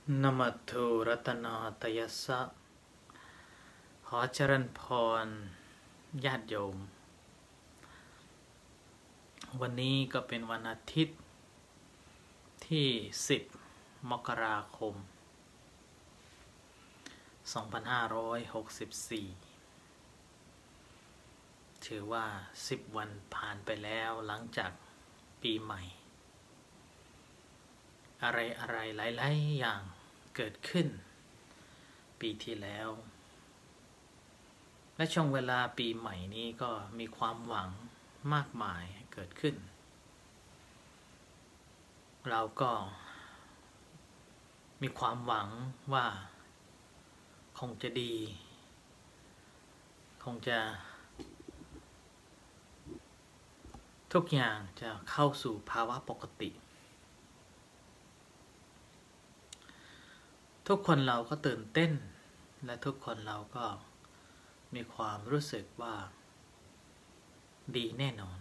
นะมัตถุรัตนาตยัสสะขอเจริญพรญาติโยมวันนี้ก็เป็นวันอาทิตย์ที่10 มกราคม 2564ถือว่า10 วันผ่านไปแล้วหลังจากปีใหม่อะไรหลายๆอย่างเกิดขึ้นปีที่แล้วและช่วงเวลาปีใหม่นี้ก็มีความหวังมากมายเกิดขึ้นเราก็มีความหวังว่าคงจะดีคงจะทุกอย่างจะเข้าสู่ภาวะปกติทุกคนเราก็ตื่นเต้นและทุกคนเราก็มีความรู้สึกว่าดีแน่นอน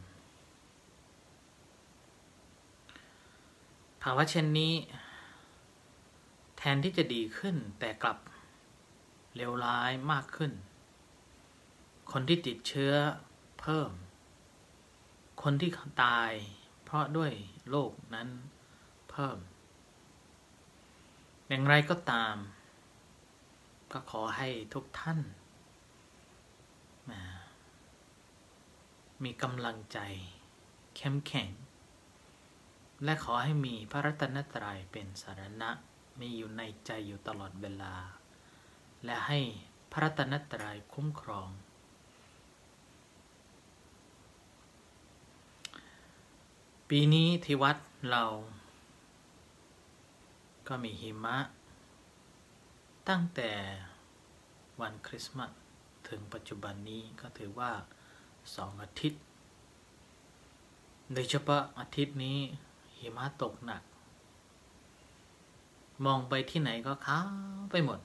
ภาวะเช่นนี้แทนที่จะดีขึ้นแต่กลับเลวร้ายมากขึ้นคนที่ติดเชื้อเพิ่มคนที่ตายเพราะด้วยโรคนั้นเพิ่มอย่างไรก็ตามก็ขอให้ทุกท่านมีกำลังใจเข้มแข็งและขอให้มีพระรัตนตรัยเป็นสรณะมีอยู่ในใจอยู่ตลอดเวลาและให้พระรัตนตรัยคุ้มครองปีนี้ที่วัดเราก็มีหิมะตั้งแต่วันคริสต์มาสถึงปัจจุบันนี้ก็ถือว่า2 อาทิตย์โดยเฉพาะอาทิตย์นี้หิมะตกหนักมองไปที่ไหนก็ขาวไปหมด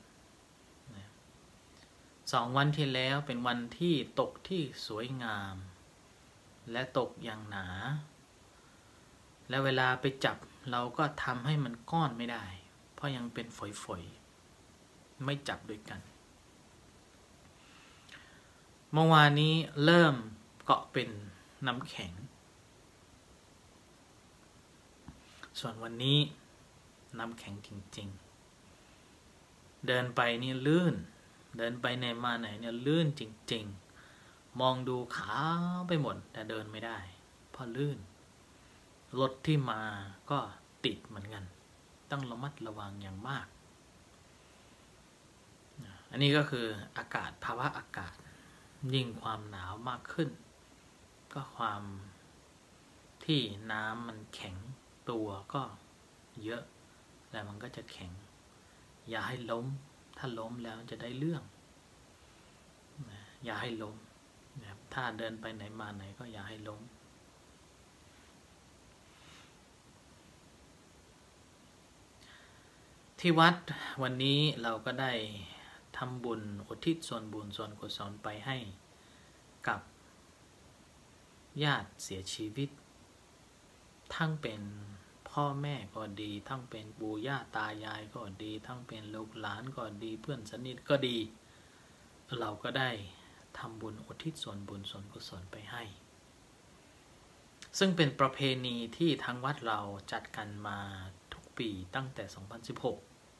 2 วันที่แล้วเป็นวันที่ตกที่สวยงามและตกอย่างหนาและเวลาไปจับเราก็ทำให้มันก้อนไม่ได้เพราะยังเป็นฝอยๆไม่จับด้วยกันเมื่อวานนี้เริ่มเกาะเป็นน้ำแข็งส่วนวันนี้น้ำแข็งจริงๆเดินไปนี่ลื่นเดินไปไหนมาไหนเนี่ยลื่นจริงๆมองดูขาวไปหมดแต่เดินไม่ได้เพราะลื่นรถที่มาก็ติดเหมือนกันต้องระมัดระวังอย่างมากอันนี้ก็คืออากาศภาวะอากาศยิ่งความหนาวมากขึ้นก็ความที่น้ำมันแข็งตัวก็เยอะแล้วมันก็จะแข็งอย่าให้ล้มถ้าล้มแล้วจะได้เรื่องอย่าให้ล้มถ้าเดินไปไหนมาไหนก็อย่าให้ล้มที่วัดวันนี้เราก็ได้ทำบุญอุทิศส่วนบุญส่วนกุศลไปให้กับญาติเสียชีวิตทั้งเป็นพ่อแม่ก็ดีทั้งเป็นปู่ย่าตายายก็ดีทั้งเป็นลูกหลานก็ดีเพื่อนสนิทก็ดีเราก็ได้ทำบุญอุทิศส่วนบุญส่วนกุศลไปให้ซึ่งเป็นประเพณีที่ทางวัดเราจัดกันมาทุกปีตั้งแต่ 2016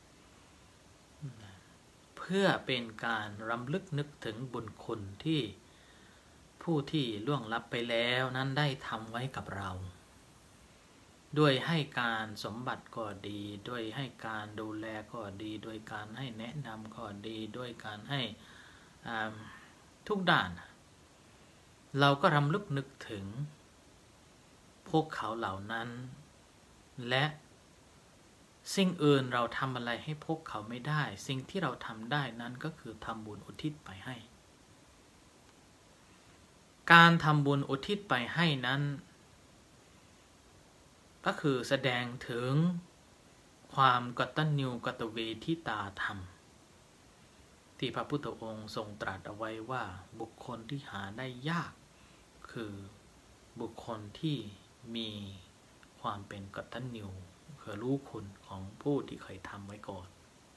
เพื่อเป็นการรำลึกนึกถึงบุญคุณที่ผู้ที่ล่วงลับไปแล้วนั้นได้ทำไว้กับเราด้วยให้การสมบัติก็ดีด้วยให้การดูแลก็ดีด้วยการให้แนะนำก็ดีด้วยการให้ทุกด้านเราก็รำลึกนึกถึงพวกเขาเหล่านั้นและสิ่งอื่นเราทำอะไรให้พวกเขาไม่ได้สิ่งที่เราทำได้นั้นก็คือทำบุญอุทิศไปให้การทำบุญอุทิศไปให้นั้นก็คือแสดงถึงความกตัญญูกตเวทิตาธรรมที่พระพุทธองค์ทรงตรัสเอาไว้ว่าบุคคลที่หาได้ยากคือบุคคลที่มีความเป็นกตัญญูคือรู้คุณของผู้ที่เคยทำไว้ก่อน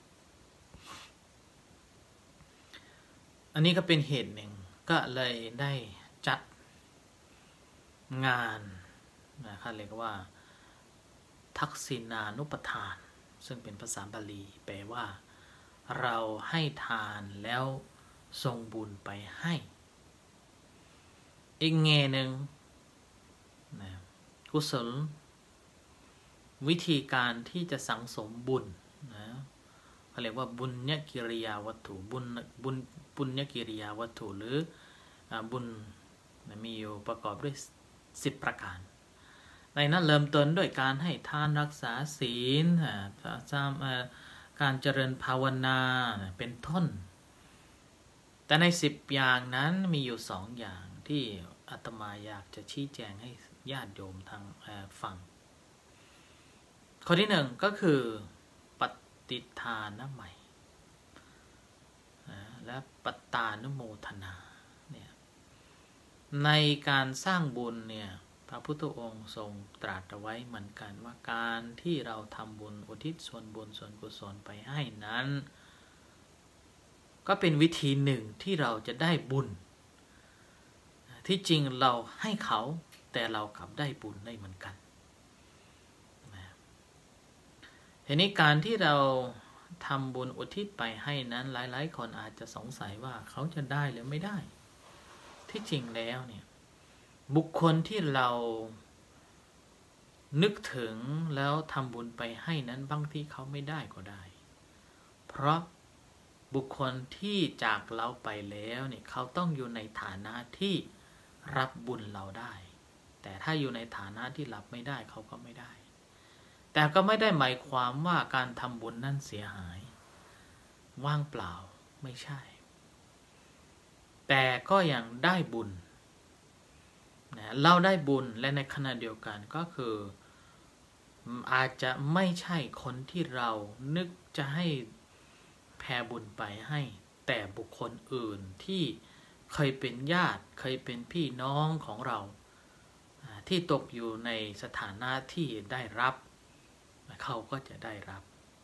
อันนี้ก็เป็นเหตุหนึ่งก็เลยได้จัดงานนะครับเรียกว่าทักษิณานุปทานซึ่งเป็นภาษาบาลีแปลว่าเราให้ทานแล้วส่งบุญไปให้อีกแง่หนึ่งนะกุศลวิธีการที่จะสังสมบุญนะเขาเรียกว่าบุญญกิริยาวัตถุบุญญกิริยาวัตถุหรือบุญมีอยู่ประกอบด้วย10ประการในนั้นเริ่มต้นด้วยการให้ทานรักษาศีลการเจริญภาวนาเป็นต้นแต่ใน10อย่างนั้นมีอยู่2อย่างที่อาตมาอยากจะชี้แจงให้ญาติโยมทางฟังข้อที่1ก็คือปฏิทานใหม่และปตานุโมทนาเนี่ยในการสร้างบุญเนี่ยพระพุทธองค์ทรงตรัสเอาไว้เหมือนกันว่าการที่เราทำบุญอุทิศส่วนบุญส่วนกุศลไปให้นั้นก็เป็นวิธีหนึ่งที่เราจะได้บุญที่จริงเราให้เขาแต่เรากลับได้บุญได้เหมือนกันทีนี้การที่เราทำบุญอุทิศไปให้นั้นหลายๆคนอาจจะสงสัยว่าเขาจะได้หรือไม่ได้ที่จริงแล้วเนี่ยบุคคลที่เรานึกถึงแล้วทำบุญไปให้นั้นบางทีเขาไม่ได้ก็ได้เพราะบุคคลที่จากเราไปแล้วเนี่ยเขาต้องอยู่ในฐานะที่รับบุญเราได้แต่ถ้าอยู่ในฐานะที่รับไม่ได้เขาก็ไม่ได้แต่ก็ไม่ได้หมายความว่าการทำบุญนั่นเสียหายว่างเปล่าไม่ใช่แต่ก็ยังได้บุญนะเราได้บุญและในขณะเดียวกันก็คืออาจจะไม่ใช่คนที่เรานึกจะให้แผ่บุญไปให้แต่บุคคลอื่นที่เคยเป็นญาติเคยเป็นพี่น้องของเราที่ตกอยู่ในสถานะที่ได้รับเขาก็จะได้รับ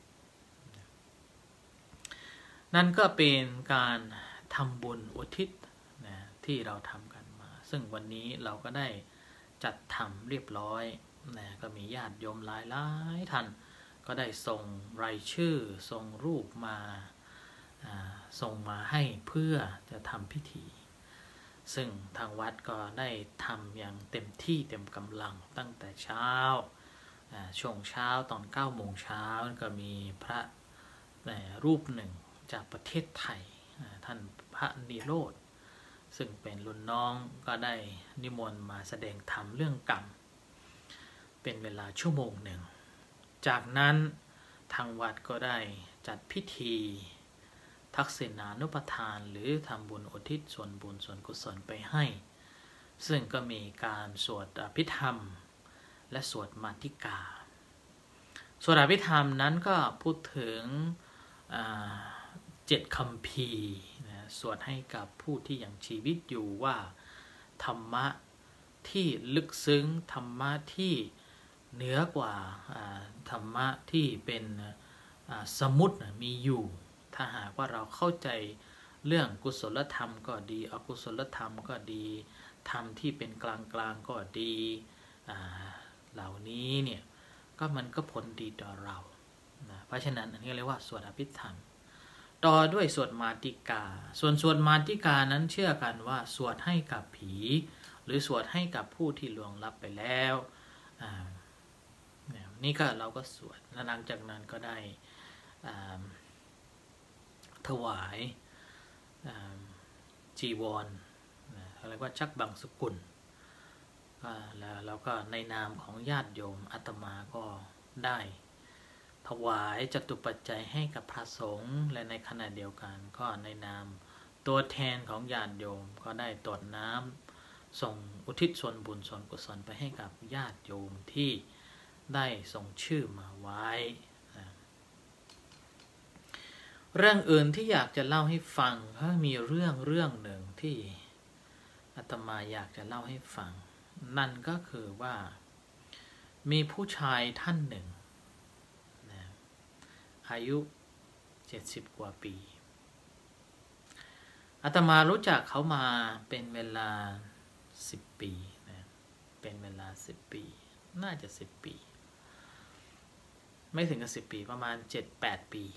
นั่นก็เป็นการทำบุญอุทิศนะที่เราทำกันมาซึ่งวันนี้เราก็ได้จัดทำเรียบร้อยนะก็มีญาติโยมหลายท่านก็ได้ส่งรายชื่อส่งรูปมาส่งมาให้เพื่อจะทำพิธีซึ่งทางวัดก็ได้ทำอย่างเต็มที่เต็มกำลังตั้งแต่เช้าช่วงเช้าตอน9 โมงเช้าก็มีพระรูปหนึ่งจากประเทศไทยท่านพระนิโรธซึ่งเป็นรุ่นน้องก็ได้นิมนต์มาแสดงธรรมเรื่องกรรมเป็นเวลา1 ชั่วโมงจากนั้นทางวัดก็ได้จัดพิธีทักษิณานุปทานหรือทำบุญอุทิศส่วนบุญส่วนกุศลไปให้ซึ่งก็มีการสวดอภิธรรมและสวดมาติกาสวดอภิธรรมนั้นก็พูดถึง7 คัมภีร์สวดให้กับผู้ที่ยังชีวิตอยู่ว่าธรรมะที่ลึกซึ้งธรรมะที่เหนือกว่าธรรมะที่เป็นสมมุติมีอยู่ถ้าหากว่าเราเข้าใจเรื่องกุศลธรรมก็ดีอกุศลธรรมก็ดีธรรมที่เป็นกลางๆก็ดีเหล่านี้เนี่ยก็มันก็ผลดีต่อเราเพราะฉะนั้นอันนี้เรียกว่าสวดอภิธรรมต่อด้วยสวดมาติกาส่วนสวดมาติกานั้นเชื่อกันว่าสวดให้กับผีหรือสวดให้กับผู้ที่ล่วงลับไปแล้วนี่ก็เราก็สวดแล้วหลังจากนั้นก็ได้ถวายจีวรเรียกว่าชักบังสกุลแล้วก็ในนามของญาติโยมอาตมาก็ได้ถวายจตุปัจจัยให้กับพระสงฆ์และในขณะเดียวกันก็ในนามตัวแทนของญาติโยมก็ได้ตรน้ำส่งอุทิศส่วนบุญส่วนกุศลไปให้กับญาติโยมที่ได้ส่งชื่อมาไว้เรื่องอื่นที่อยากจะเล่าให้ฟังก็มีเรื่องหนึ่งที่อาตมาอยากจะเล่าให้ฟังนั่นก็คือว่ามีผู้ชายท่านหนึ่งอายุ70 กว่าปีอาตมารู้จักเขามาเป็นเวลา10 ปีนะเป็นเวลา10 ปีน่าจะ10 ปีไม่ถึงกับ10 ปีประมาณ7-8 ปี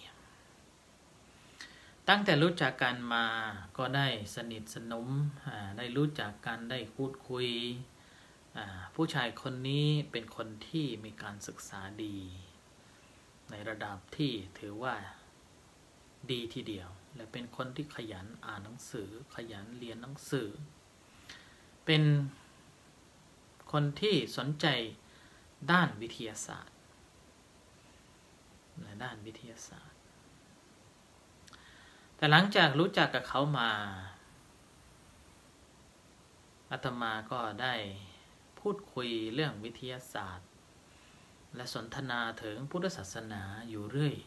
ตั้งแต่รู้จักกันมาก็ได้สนิทสนมได้รู้จักกันได้พูดคุยผู้ชายคนนี้เป็นคนที่มีการศึกษาดีในระดับที่ถือว่าดีทีเดียวและเป็นคนที่ขยันอ่านหนังสือขยันเรียนหนังสือเป็นคนที่สนใจด้านวิทยาศาสตร์ในด้านวิทยาศาสตร์แต่หลังจากรู้จักกับเขามาอาตมาก็ได้พูดคุยเรื่องวิทยาศาสตร์และสนทนาถึงพุทธศาสนาอยู่เรื่อย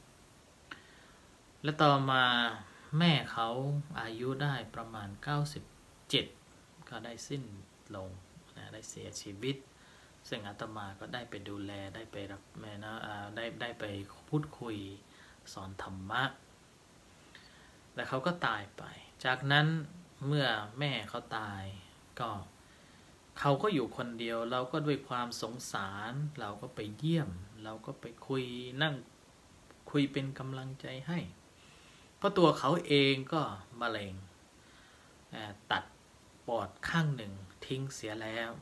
และต่อมาแม่เขาอายุได้ประมาณ97ก็ได้สิ้นลงได้เสียชีวิตซึ่งอาตมาก็ได้ไปดูแลได้ไปรับแม่นะได้ไปพูดคุยสอนธรรมะแต่เขาก็ตายไปจากนั้นเมื่อแม่เขาตายก็เขาก็อยู่คนเดียวเราก็ด้วยความสงสารเราก็ไปเยี่ยมเราก็ไปคุยนั่งคุยเป็นกำลังใจให้เพราะตัวเขาเองก็มะเร็งตัดปอดข้างหนึ่งทิ้งเสียแล้ว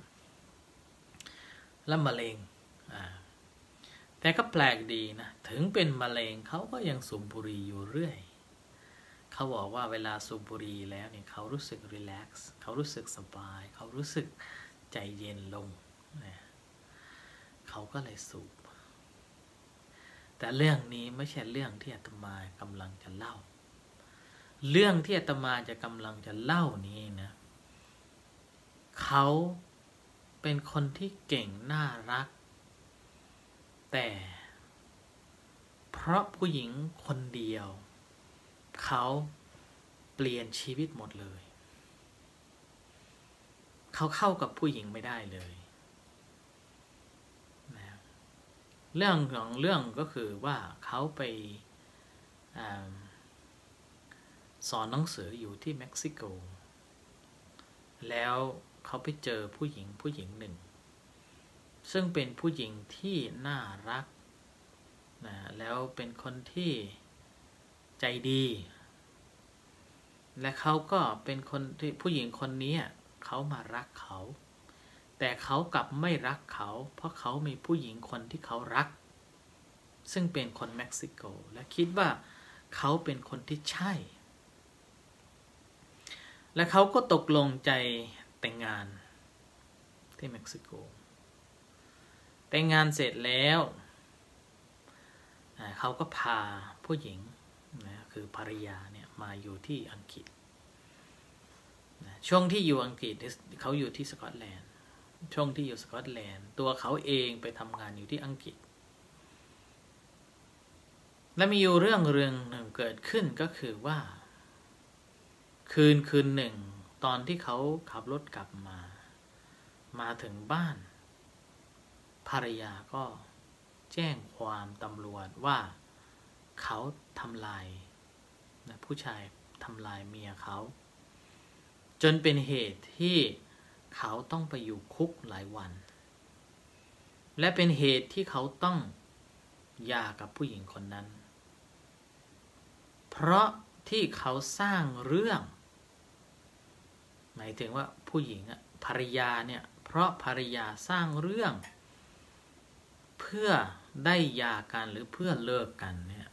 แล้วมะเร็งแต่ก็แปลกดีนะถึงเป็นมะเร็งเขาก็ยังสูบบุหรี่อยู่เรื่อยเขาบอกว่าเวลาสูบบุหรี่แล้วเนี่ยเขารู้สึกรีแลกซ์เขารู้สึกสบายเขารู้สึกใจเย็นลงนะเขาก็เลยสูบแต่เรื่องนี้ไม่ใช่เรื่องที่อาตมากำลังจะเล่าเรื่องที่อาตมาจะกำลังจะเล่านี้นะเขาเป็นคนที่เก่งน่ารักแต่เพราะผู้หญิงคนเดียวเขาเปลี่ยนชีวิตหมดเลยเขาเข้ากับผู้หญิงไม่ได้เลยนะเรื่องของเรื่องก็คือว่าเขาไปสอนหนังสืออยู่ที่เม็กซิโกแล้วเขาไปเจอผู้หญิงหนึ่งซึ่งเป็นผู้หญิงที่น่ารักนะแล้วเป็นคนที่ใจดีและเขาก็เป็นคนที่ผู้หญิงคนนี้เขามารักเขาแต่เขากลับไม่รักเขาเพราะเขามีผู้หญิงคนที่เขารักซึ่งเป็นคนเม็กซิโกและคิดว่าเขาเป็นคนที่ใช่และเขาก็ตกลงใจแต่งงานที่เม็กซิโกแต่งงานเสร็จแล้วเขาก็พาผู้หญิงนะคือภรรยาเนี่ยมาอยู่ที่อังกฤษนะช่วงที่อยู่อังกฤษเขาอยู่ที่สกอตแลนด์ช่วงที่อยู่สกอตแลนด์ตัวเขาเองไปทำงานอยู่ที่อังกฤษและมีอยู่เรื่องหนึ่งเกิดขึ้นก็คือว่าคืนหนึ่งตอนที่เขาขับรถกลับมาถึงบ้านภรรยาก็แจ้งความตำรวจว่าเขาทำลายนะผู้ชายทำลายเมียเขาจนเป็นเหตุที่เขาต้องไปอยู่คุกหลายวันและเป็นเหตุที่เขาต้องหย่ากับผู้หญิงคนนั้นเพราะที่เขาสร้างเรื่องหมายถึงว่าผู้หญิงภรรยาเนี่ยเพราะภรรยาสร้างเรื่องเพื่อได้หย่ากันหรือเพื่อเลิกกันเนี่ย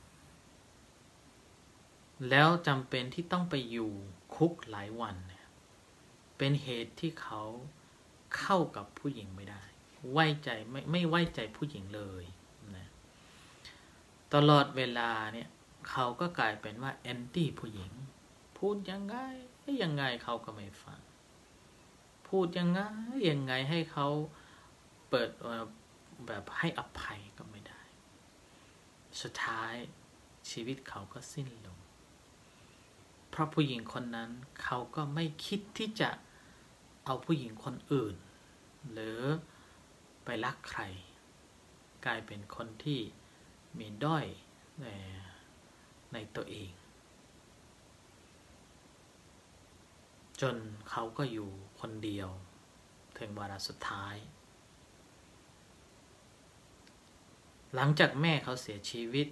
แล้วจำเป็นที่ต้องไปอยู่คุกหลายวันเนี่ยเป็นเหตุที่เขาเข้ากับผู้หญิงไม่ได้ไว้ใจไม่ไว้ใจผู้หญิงเลยนะตลอดเวลาเนี่ยเขาก็กลายเป็นว่าแอนตี้ผู้หญิงพูดยังไงเขาก็ไม่ฟังพูดยังไงให้เขาเปิดแบบให้อภัยก็ไม่ได้สุดท้ายชีวิตเขาก็สิ้นลงเพราะผู้หญิงคนนั้นเขาก็ไม่คิดที่จะเอาผู้หญิงคนอื่นหรือไปรักใครกลายเป็นคนที่มีด้อยในตัวเองจนเขาก็อยู่คนเดียวถึงวาระสุดท้ายหลังจากแม่เขาเสียชีวิต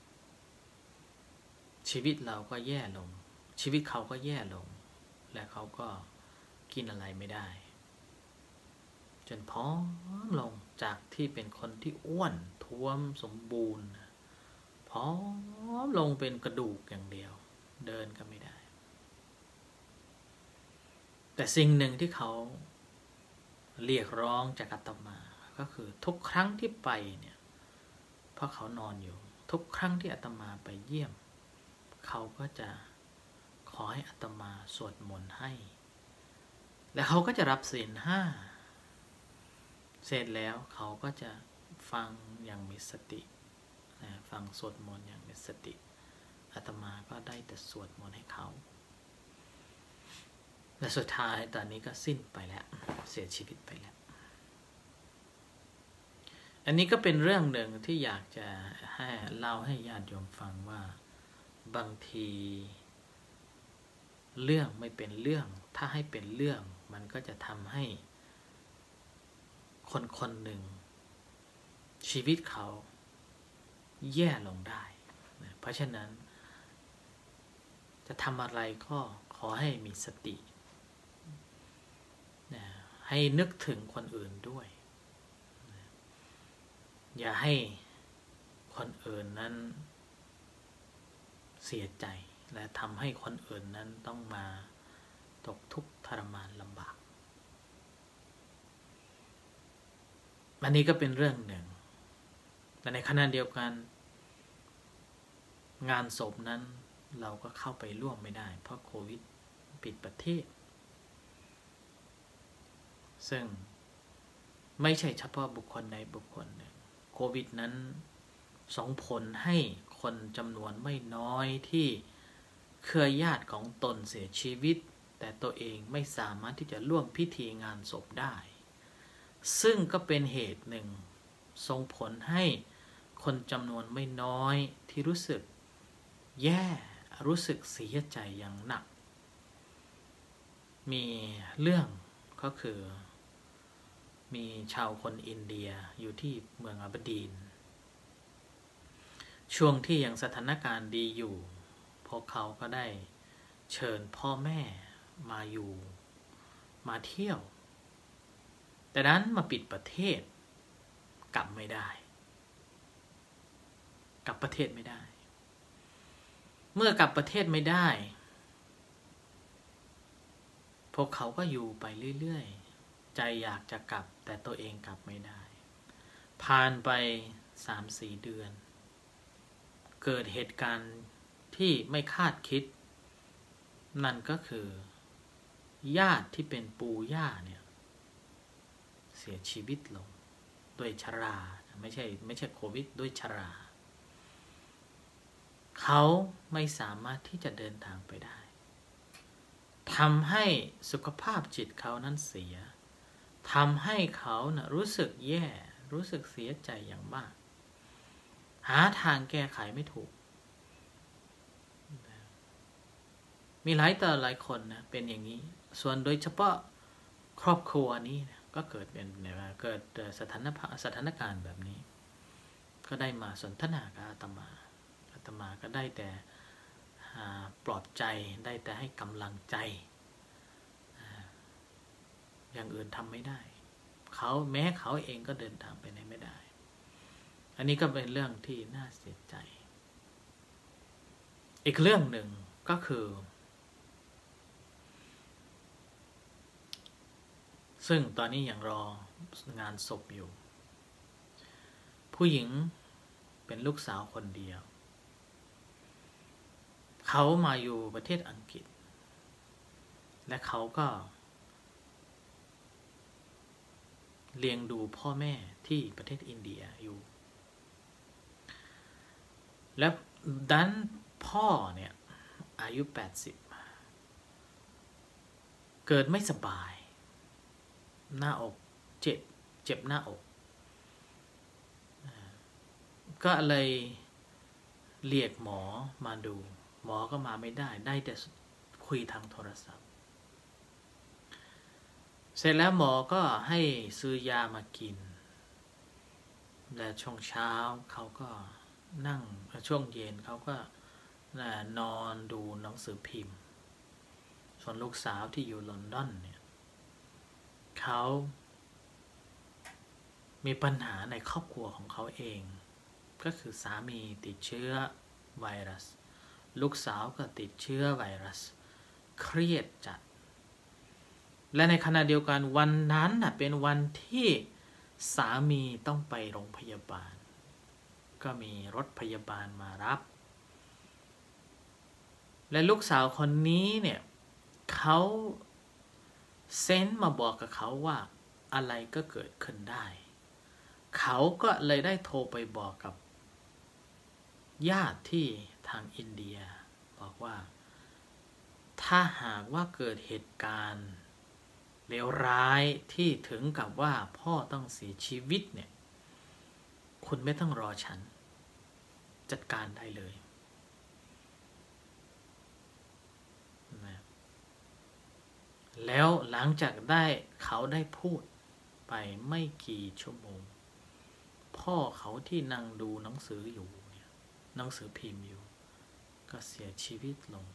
เราก็แย่ลงชีวิตเขาก็แย่ลงและเขาก็กินอะไรไม่ได้จนผอมลงจากที่เป็นคนที่อ้วนท้วมสมบูรณ์ผอมลงเป็นกระดูกอย่างเดียวเดินก็ไม่ได้แต่สิ่งหนึ่งที่เขาเรียกร้องจากอาตมาก็คือทุกครั้งที่ไปเนี่ยเพราะเขานอนอยู่ทุกครั้งที่อาตมาไปเยี่ยมเขาก็จะขอให้อาตมาสวดมนต์ให้และเขาก็จะรับศีล 5เสร็จแล้วเขาก็จะฟังอย่างมีสติฟังสวดมนต์อย่างมีสติอาตมาก็ได้แต่สวดมนต์ให้เขาและสุดท้ายตอนนี้ก็สิ้นไปแล้วเสียชีวิตไปแล้วอันนี้ก็เป็นเรื่องหนึ่งที่อยากจะให้เล่าให้ญาติโยมฟังว่าบางทีเรื่องไม่เป็นเรื่องถ้าให้เป็นเรื่องมันก็จะทำให้คนคนหนึ่งชีวิตเขาแย่ลงได้เพราะฉะนั้นจะทำอะไรก็ขอให้มีสติให้นึกถึงคนอื่นด้วยอย่าให้คนอื่นนั้นเสียใจและทำให้คนอื่นนั้นต้องมาตกทุกข์ทรมานลำบากอันนี้ก็เป็นเรื่องหนึ่งแต่ในขณะเดียวกันงานศพนั้นเราก็เข้าไปร่วมไม่ได้เพราะโควิดปิดประเทศซึ่งไม่ใช่เฉพาะบุคคลใดบุคคลหนึ่งโควิดนั้นส่งผลให้คนจำนวนไม่น้อยที่เครือญาติของตนเสียชีวิตแต่ตัวเองไม่สามารถที่จะร่วมพิธีงานศพได้ซึ่งก็เป็นเหตุหนึ่งส่งผลให้คนจำนวนไม่น้อยที่รู้สึกแย่รู้สึกเสียใจอย่างหนักมีเรื่องก็คือมีชาวคนอินเดียอยู่ที่เมืองอับดีนช่วงที่ยังสถานการณ์ดีอยู่พวกเขาก็ได้เชิญพ่อแม่มาอยู่มาเที่ยวแต่นั้นมาปิดประเทศกลับไม่ได้กลับประเทศไม่ได้เมื่อกลับประเทศไม่ได้พวกเขาก็อยู่ไปเรื่อยๆใจอยากจะกลับแต่ตัวเองกลับไม่ได้ผ่านไป 3-4 เดือนเกิดเหตุการณ์ที่ไม่คาดคิดนั่นก็คือญาติที่เป็นปู่ย่าเนี่ยเสียชีวิตลงด้วยชราไม่ใช่โควิดด้วยชราเขาไม่สามารถที่จะเดินทางไปได้ทำให้สุขภาพจิตเขานั้นเสียทำให้เขานะรู้สึกแย่รู้สึกเสียใจอย่างมากหาทางแก้ไขไม่ถูกมีหลายต่อหลายคนนะเป็นอย่างนี้ส่วนโดยเฉพาะครอบครัวนี้นะก็เกิดสถานการณ์แบบนี้ก็ได้มาสนทนากับอาตมาก็ได้แต่ปลอบใจได้แต่ให้กำลังใจอย่างอื่นทำไม่ได้แม้เขาเองก็เดินทางไปไหนไม่ได้อันนี้ก็เป็นเรื่องที่น่าเสียใจอีกเรื่องหนึ่งก็คือซึ่งตอนนี้ยังรองานศพอยู่ผู้หญิงเป็นลูกสาวคนเดียวเขามาอยู่ประเทศอังกฤษและเขาก็เลี้ยงดูพ่อแม่ที่ประเทศอินเดียอยู่และดันพ่อเนี่ยอายุ80เกิดไม่สบายหน้าอกเจ็บหน้าอกก็เลยเรียกหมอมาดูหมอก็มาไม่ได้แต่คุยทางโทรศัพท์เสร็จแล้วหมอก็ให้ซื้อยามากินและช่วงเช้าเขาก็นั่งช่วงเย็นเขาก็นอนดูหนังสือพิมพ์ส่วนลูกสาวที่อยู่ลอนดอนเนี่ยเขามีปัญหาในครอบครัวของเขาเองก็คือสามีติดเชื้อไวรัสลูกสาวก็ติดเชื้อไวรัสเครียดจัดและในขณะเดียวกันวันนั้นเป็นวันที่สามีต้องไปโรงพยาบาลก็มีรถพยาบาลมารับและลูกสาวคนนี้เนี่ยเขาเซนส์มาบอกกับเขาว่าอะไรก็เกิดขึ้นได้เขาก็เลยได้โทรไปบอกกับญาติที่ทางอินเดียบอกว่าถ้าหากว่าเกิดเหตุการณ์เลวร้ายที่ถึงกับว่าพ่อต้องเสียชีวิตเนี่ยคุณไม่ต้องรอฉันจัดการได้เลยนะแล้วหลังจากเขาได้พูดไปไม่กี่ชั่วโมงพ่อเขาที่นั่งดูหนังสืออยู่เนี่ยหนังสือพิมพ์อยู่ก็เสียชีวิตลง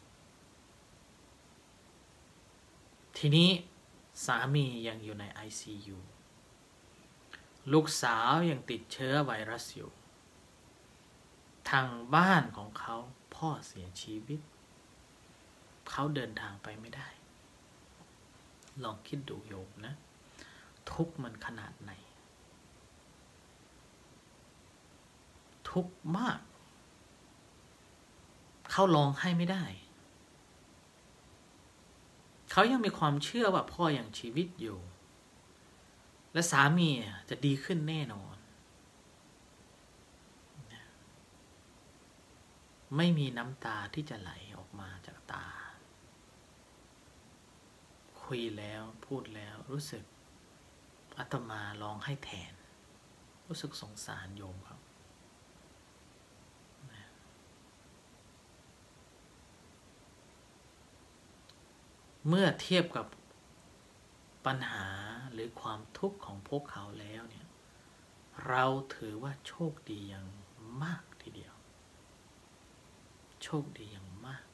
ทีนี้สามียังอยู่ใน ICU ลูกสาวยังติดเชื้อไวรัสอยู่ทางบ้านของเขาพ่อเสียชีวิตเขาเดินทางไปไม่ได้ลองคิดดูโยมนะทุกข์มันขนาดไหนทุกข์มากเขาร้องไห้ไม่ได้เขายังมีความเชื่อว่าพ่อยังชีวิตอยู่และสามีจะดีขึ้นแน่นอนไม่มีน้ำตาที่จะไหลออกมาจากตาคุยแล้วพูดแล้วรู้สึกอาตมาร้องไห้แทนรู้สึกสงสารโยมครับเมื่อเทียบกับปัญหาหรือความทุกข์ของพวกเขาแล้วเนี่ยเราถือว่าโชคดีอย่างมากทีเดียวโชคดีอย่างมาก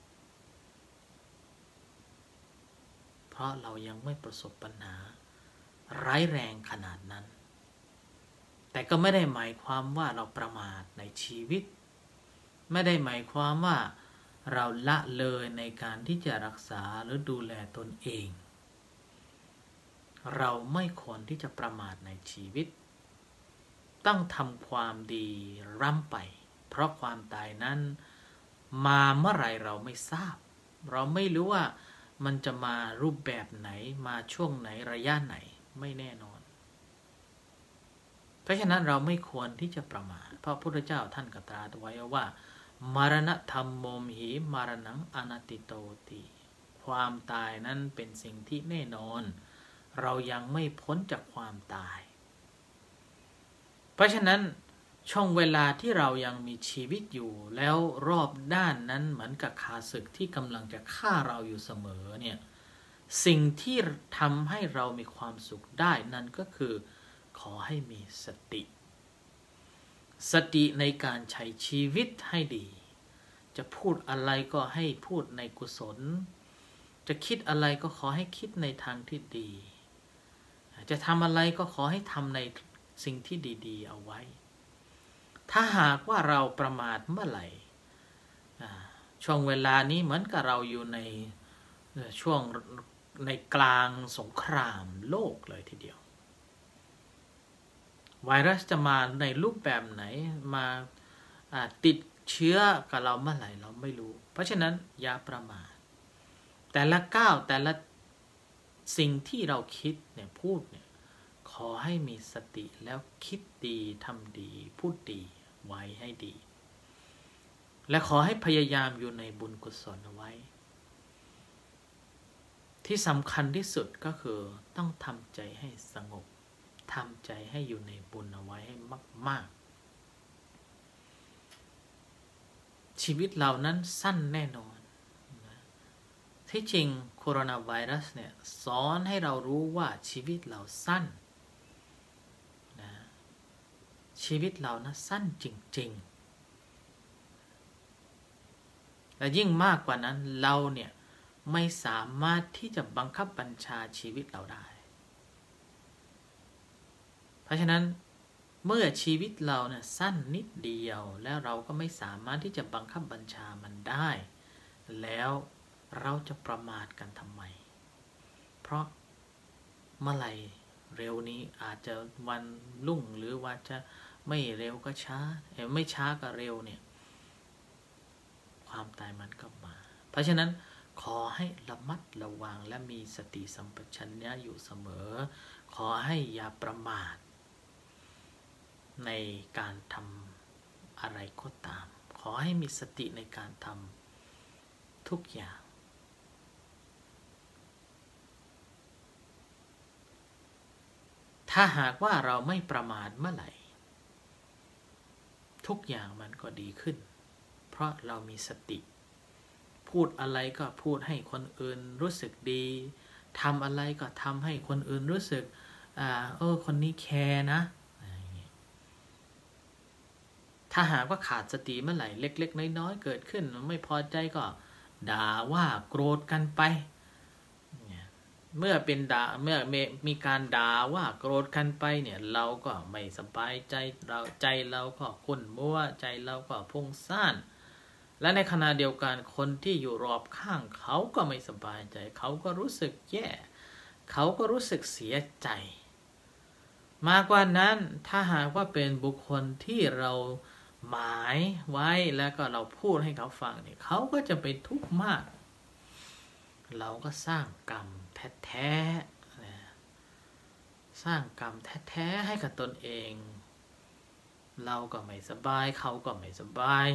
เพราะเรายังไม่ประสบปัญหาร้ายแรงขนาดนั้นแต่ก็ไม่ได้หมายความว่าเราประมาทในชีวิตไม่ได้หมายความว่าเราละเลยในการที่จะรักษาหรือดูแลตนเองเราไม่ควรที่จะประมาทในชีวิตต้องทำความดีร่ำไปเพราะความตายนั้นมาเมื่อไรเราไม่ทราบเราไม่รู้ว่ามันจะมารูปแบบไหนมาช่วงไหนระยะไหนไม่แน่นอนเพราะฉะนั้นเราไม่ควรที่จะประมาทเพราะพระพุทธเจ้าท่านก็ตรัสไว้ว่ามรณะธรรมโมหิมรณังอนัตติโตติความตายนั้นเป็นสิ่งที่แน่นอนเรายังไม่พ้นจากความตายเพราะฉะนั้นช่วงเวลาที่เรายังมีชีวิตอยู่แล้วรอบด้านนั้นเหมือนกับข้าศึกที่กำลังจะฆ่าเราอยู่เสมอเนี่ยสิ่งที่ทำให้เรามีความสุขได้นั่นก็คือขอให้มีสติในการใช้ชีวิตให้ดีจะพูดอะไรก็ให้พูดในกุศลจะคิดอะไรก็ขอให้คิดในทางที่ดีจะทำอะไรก็ขอให้ทำในสิ่งที่ดีๆเอาไว้ถ้าหากว่าเราประมาทเมื่อไหร่ช่วงเวลานี้เหมือนกับเราอยู่ในช่วงในกลางสงครามโลกเลยทีเดียวไวรัสจะมาในรูปแบบไหนมาติดเชื้อกับเราเมื่อไหร่เราไม่รู้เพราะฉะนั้นอย่าประมาทแต่ละก้าวแต่ละสิ่งที่เราคิดเนี่ยพูดเนี่ยขอให้มีสติแล้วคิดดีทำดีพูดดีไว้ให้ดีและขอให้พยายามอยู่ในบุญกุศลเอาไว้ที่สำคัญที่สุดก็คือต้องทำใจให้สงบทำใจให้อยู่ในบุญเอาไว้ให้มากชีวิตเรานั้นสั้นแน่นอนที่จริงโคโรนาไวรัสเนี่ยสอนให้เรารู้ว่าชีวิตเราสั้นนะชีวิตเรานะสั้นจริงๆและยิ่งมากกว่านั้นเราเนี่ยไม่สามารถที่จะบังคับบัญชาชีวิตเราได้เพราะฉะนั้นเมื่อชีวิตเราเนี่ยสั้นนิดเดียวแล้วเราก็ไม่สามารถที่จะบังคับบัญชามันได้แล้วเราจะประมาทกันทำไมเพราะเมื่อไหร่เร็วนี้อาจจะวันรุ่งหรือว่าจะไม่เร็วก็ช้าไม่ช้าก็เร็วเนี่ยความตายมันก็มาเพราะฉะนั้นขอให้ระมัดระวังและมีสติสัมปชัญญะอยู่เสมอขอให้อย่าประมาทในการทำอะไรก็ตามขอให้มีสติในการทำทุกอย่างถ้าหากว่าเราไม่ประมาทเมื่อไหร่ทุกอย่างมันก็ดีขึ้นเพราะเรามีสติพูดอะไรก็พูดให้คนอื่นรู้สึกดีทำอะไรก็ทำให้คนอื่นรู้สึกคนนี้แคร์นะถ้าหากว่าขาดสติเมื่อไหร่เล็กๆน้อยๆเกิดขึ้นไม่พอใจก็ด่าว่าโกรธกันไปเมื่อมีการด่าว่าโกรธกันไปเนี่ยเราก็ไม่สบายใจใจเราก็ขุ่นมัวใจเราก็พุ่งซ่านและในขณะเดียวกันคนที่อยู่รอบข้างเขาก็ไม่สบายใจเขาก็รู้สึกแย่เขาก็รู้สึกเสียใจมากกว่านั้นถ้าหากว่าเป็นบุคคลที่เราหมายไว้แล้วก็เราพูดให้เขาฟังเนี่ยเขาก็จะเป็นทุกข์มากเราก็สร้างกรรมแท้ๆสร้างกรรมแท้ๆให้กับตนเองเราก็ไม่สบายเขาก็ไม่สบาย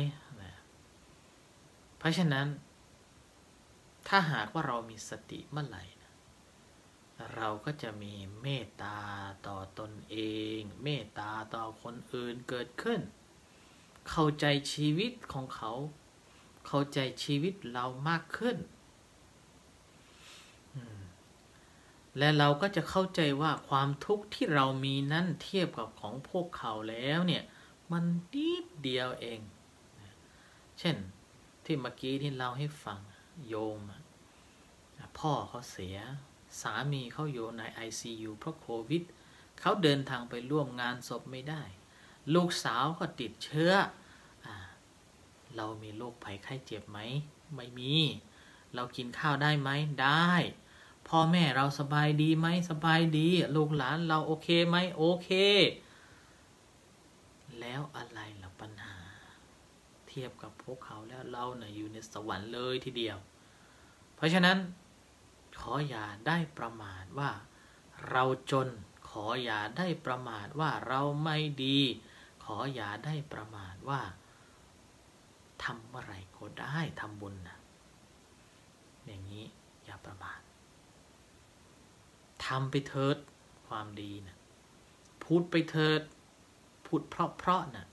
เพราะฉะนั้นถ้าหากว่าเรามีสติเมื่อไหร่เราก็จะมีเมตตาต่อตนเองเมตตาต่อคนอื่นเกิดขึ้นเข้าใจชีวิตของเขาเข้าใจชีวิตเรามากขึ้นและเราก็จะเข้าใจว่าความทุกข์ที่เรามีนั้นเทียบกับของพวกเขาแล้วเนี่ยมันนิดเดียวเองเช่นที่เมื่อกี้ที่เราให้ฟังโยมพ่อเขาเสียสามีเขาอยู่ใน ICU เพราะโควิดเขาเดินทางไปร่วมงานศพไม่ได้ลูกสาวก็ติดเชื้อเรามีโรคภัยไข้เจ็บไหมไม่มีเรากินข้าวได้ไหมได้พ่อแม่เราสบายดีไหมสบายดีลูกหลานเราโอเคไหมโอเคแล้วอะไรล่ะปัญหาเทียบกับพวกเขาแล้วเราเนี่ยอยู่ในสวรรค์เลยทีเดียวเพราะฉะนั้นขออย่าได้ประมาทว่าเราจนขออย่าได้ประมาทว่าเราไม่ดีขออย่าได้ประมาทว่าทำเมื่อไรก็ได้ทำบุญนะอย่างนี้อย่าประมาททำไปเถิดความดีนะพูดไปเถิดพูดเพราะนะ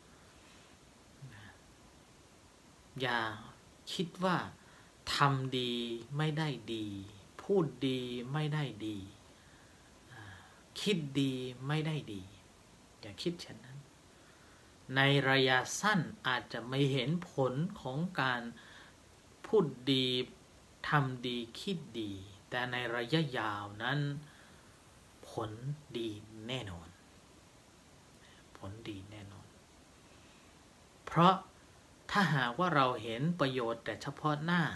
อย่าคิดว่าทำดีไม่ได้ดีพูดดีไม่ได้ดีคิดดีไม่ได้ดีอย่าคิดเช่นนั้นในระยะสั้นอาจจะไม่เห็นผลของการพูดดีทำดีคิดดีแต่ในระยะยาวนั้นผลดีแน่นอนผลดีแน่นอนเพราะถ้าหากว่าเราเห็นประโยชน์แต่เฉพาะหน้า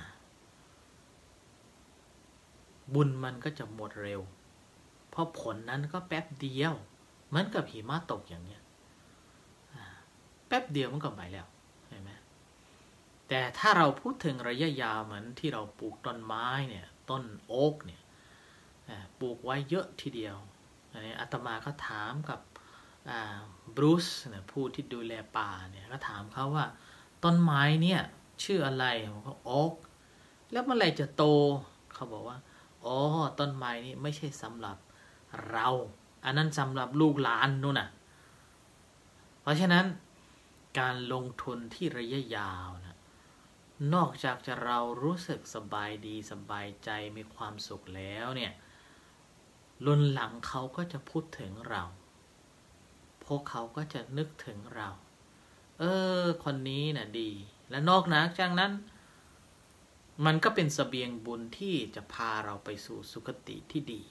บุญมันก็จะหมดเร็วเพราะผลนั้นก็แป๊บเดียวเหมือนกับหิมะตกอย่างเนี้ยแป๊บเดียวมันก็ไปแล้วเห็นไหมแต่ถ้าเราพูดถึงระยะยาวเหมือนที่เราปลูกต้นไม้เนี่ยต้นโอ๊กเนี่ยปลูกไว้เยอะทีเดียวอาตมาก็ถามกับบรูซผู้ที่ดูแลป่าเนี่ยก็ถามเขาว่าต้นไม้เนี่ยชื่ออะไรเขาโอ๊กแล้วเมื่อไหร่จะโตเขาบอกว่าอ๋อต้นไม้นี่ไม่ใช่สำหรับเราอันนั้นสำหรับลูกหลานนู่นน่ะเพราะฉะนั้นการลงทุนที่ระยะยาวนะนอกจากจะเรารู้สึกสบายดีสบายใจมีความสุขแล้วเนี่ยรุ่นหลังเขาก็จะพูดถึงเราพวกเขาก็จะนึกถึงเราคนนี้น่ะดีและนอกจากนั้นมันก็เป็นเสบียงบุญที่จะพาเราไปสู่สุคติที่ดี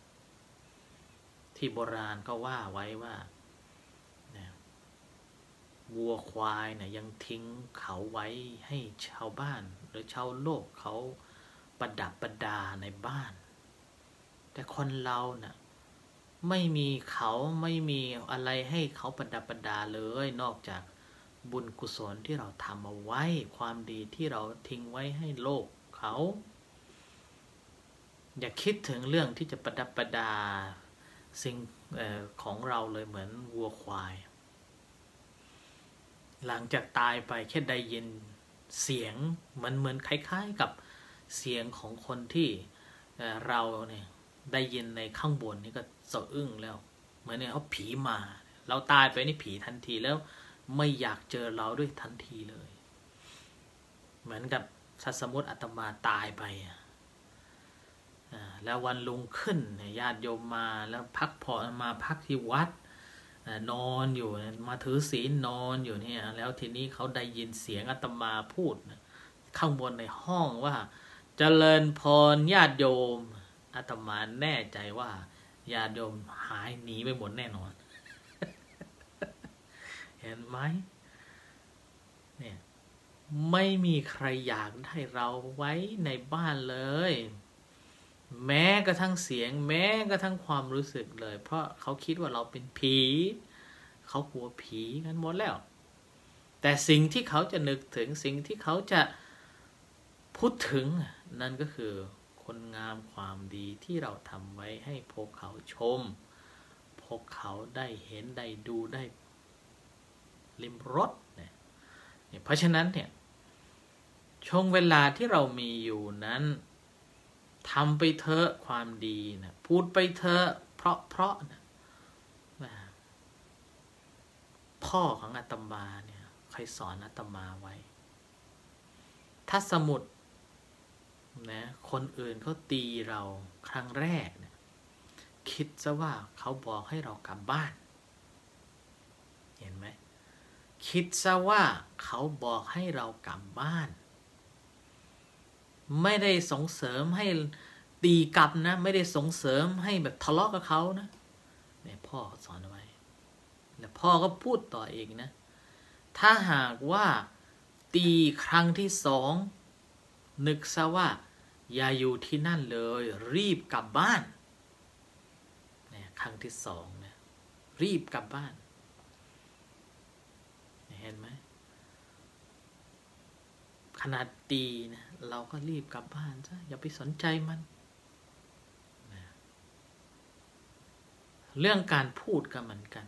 ที่โบราณก็ว่าไว้ว่าวัวควายเนี่ยยังทิ้งเขาไว้ให้ชาวบ้านหรือชาวโลกเขาประดับประดาในบ้านแต่คนเราน่ะไม่มีเขาไม่มีอะไรให้เขาประดับประดาเลยนอกจากบุญกุศลที่เราทำเอาไว้ความดีที่เราทิ้งไว้ให้โลกเขาอย่าคิดถึงเรื่องที่จะประดับประดาสิ่งของเราเลยเหมือนวัวควายหลังจากตายไปแค่ได้ยินเสียงมันเหมือนคล้ายๆกับเสียงของคนที่เราเนี่ยได้ยินในข้างบนนี่ก็สะอึ้งแล้วเหมือนเนี่ยเขาผีมาเราตายไปนี่ผีทันทีแล้วไม่อยากเจอเราด้วยทันทีเลยเหมือนกับสมมติอาตมาตายไปแล้ววันลุงขึ้นญาติโยมมาแล้วพักผ่อนมาพักที่วัดนอนอยู่มาถือศีลนอนอยู่เนี่ยแล้วทีนี้เขาได้ยินเสียงอาตมาพูดข้างบนในห้องว่าเจริญพรญาติโยมอาตมาแน่ใจว่าญาติโยมหายหนีไปหมดแน่นอน เห็นไหมเนี่ยไม่มีใครอยากได้เราไว้ในบ้านเลยแม้กระทั่งเสียงแม้กระทั่งความรู้สึกเลยเพราะเขาคิดว่าเราเป็นผีเขากลัวผีกันหมดแล้วแต่สิ่งที่เขาจะนึกถึงสิ่งที่เขาจะพูดถึงนั่นก็คือคุณงามความดีที่เราทำไว้ให้พวกเขาชมพวกเขาได้เห็นได้ดูได้ลิ้มรสเนี่ยเพราะฉะนั้นเนี่ยช่วงเวลาที่เรามีอยู่นั้นทำไปเถอะความดีนะพูดไปเถอะเพราะนะพ่อของอาตมาเนี่ยเคยสอนอาตมาไว้ถ้าสมุดนะคนอื่นเขาตีเราครั้งแรกเนี่ยคิดซะว่าเขาบอกให้เรากลับบ้านเห็นไหมคิดซะว่าเขาบอกให้เรากลับบ้านไม่ได้ส่งเสริมให้ตีกลับนะไม่ได้ส่งเสริมให้แบบทะเลาะกับเขานะเนี่ยพ่อสอนไว้แล้วพ่อก็พูดต่อเองนะถ้าหากว่าตีครั้งที่สองนึกซะว่าอย่าอยู่ที่นั่นเลยรีบกลับบ้านเนี่ยครั้งที่สองเนี่ยรีบกลับบ้านเห็นไหมขนาดตีนะเราก็รีบกลับบ้านซะอย่าไปสนใจมันนะเรื่องการพูดก็เหมือนกัน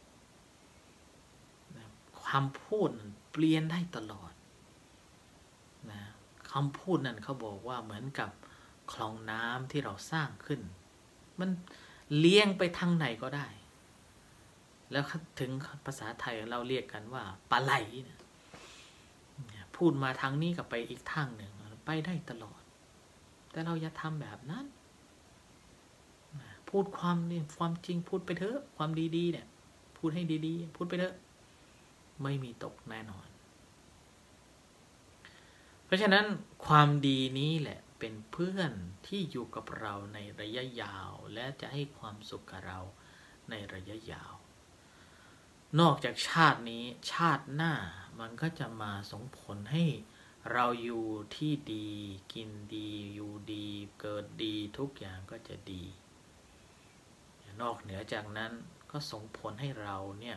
นะความพูดเปลี่ยนได้ตลอดนะคำพูดนั่นเขาบอกว่าเหมือนกับคลองน้ำที่เราสร้างขึ้นมันเลี้ยงไปทางไหนก็ได้แล้วถึงภาษาไทยเราเรียกกันว่าปลาไหลนะพูดมาทางนี้กับไปอีกทางหนึ่งไปได้ตลอดแต่เราอย่าทำแบบนั้นพูดความจริงพูดไปเถอะความดีๆเนี่ยพูดให้ดีๆพูดไปเถอะไม่มีตกแน่นอนเพราะฉะนั้นความดีนี้แหละเป็นเพื่อนที่อยู่กับเราในระยะยาวและจะให้ความสุขกับเราในระยะยาวนอกจากชาตินี้ชาติหน้ามันก็จะมาส่งผลให้เราอยู่ที่ดีกินดีอยู่ดีเกิดดีทุกอย่างก็จะดีนอกเหนือจากนั้นก็ส่งผลให้เราเนี่ย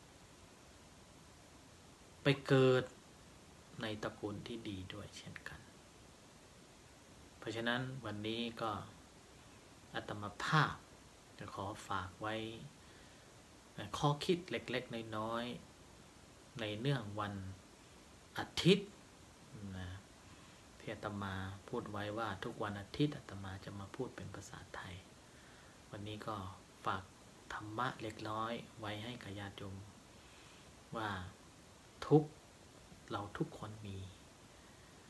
ไปเกิดในตระกูลที่ดีด้วยเช่นกันเพราะฉะนั้นวันนี้ก็อาตมาภาพจะขอฝากไว้ข้อคิดเล็กๆน้อยๆในเนื่องวันอาทิตย์นะที่อาตมาพูดไว้ว่าทุกวันอาทิตย์อาตมาจะมาพูดเป็นภาษาไทยวันนี้ก็ฝากธรรมะเล็กน้อยไว้ให้กับญาติโยมว่าเราทุกคนมี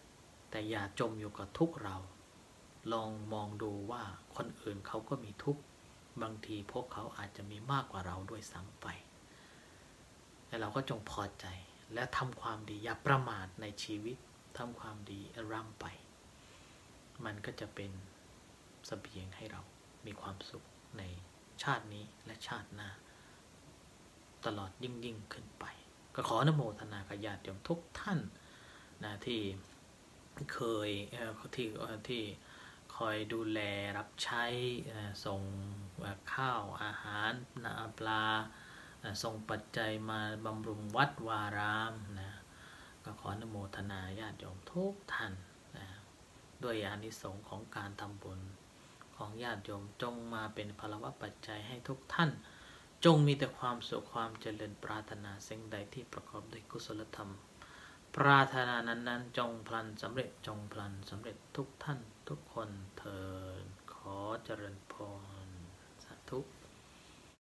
แต่อย่าจมอยู่กับทุกข์เราลองมองดูว่าคนอื่นเขาก็มีทุกข์บางทีพวกเขาอาจจะมีมากกว่าเราด้วยซ้ำไปแต่เราก็จงพอใจและทำความดีอย่าประมาทในชีวิตทำความดีร่ำไปมันก็จะเป็นเสบียงให้เรามีความสุขในชาตินี้และชาติหน้าตลอดยิ่งขึ้นไปก็ขออนุโมทนากับญาติโยมทุกท่านนะที่เคยที่คอยดูแลรับใช้ส่งข้าวอาหารปลาส่งปัจจัยมาบำรุงวัดวารามนะก็ขออนุโมทนาญาติโยมทุกท่านนะด้วยอานิสงส์ของการทำบุญของญาติโยมจงมาเป็นพลวะปัจจัยให้ทุกท่านจงมีแต่ความสุขความเจริญปรารถนาสิ่งใดที่ประกอบด้วยกุศลธรรมปรารถนานั้นๆจงพลันสำเร็จจงพลันสำเร็จทุกท่านทุกคนเถิดขอเจริญพรสาธุ